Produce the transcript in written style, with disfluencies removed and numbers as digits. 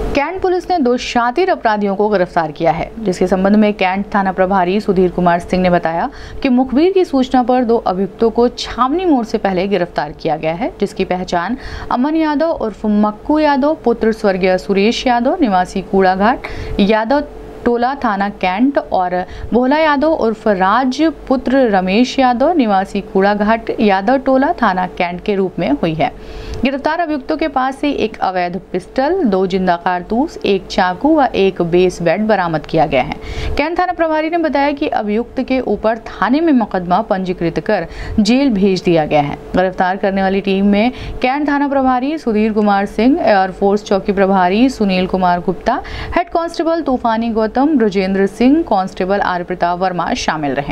Cantt police ने 2 शातिर अपराधियों को गिरफ्तार किया है, जिसके संबंध में कैंट थाना प्रभारी सुधीर कुमार सिंह ने बताया कि मुखबिर की सूचना पर 2 अभियुक्तों को छावनी मोड़ से पहले गिरफ्तार किया गया है, जिसकी पहचान अमन यादव उर्फ मक्कू यादव पुत्र स्वर्गीय सुरेश यादव निवासी कूड़ाघाट यादव टोला थाना कैंट और भोला यादव उर्फ राज पुत्र रमेश यादव निवासी कूड़ाघाट यादव टोला थाना कैंट के रूप में हुई है। गिरफ्तार अभियुक्तों के पास से एक अवैध पिस्टल, 2 जिंदा कारतूस, एक चाकू व एक बेस बेड बरामद किया गया है। कैंट थाना प्रभारी ने बताया कि अभियुक्त के ऊपर थाने में मुकदमा पंजीकृत कर जेल भेज दिया गया है। गिरफ्तार करने वाली टीम में कैंट थाना प्रभारी सुधीर कुमार सिंह, एयरफोर्स चौकी प्रभारी Sunil Kumar Gupta, head constable Toofani Gautam, Brajendra Singh, constable R Pratap Verma शामिल रहे।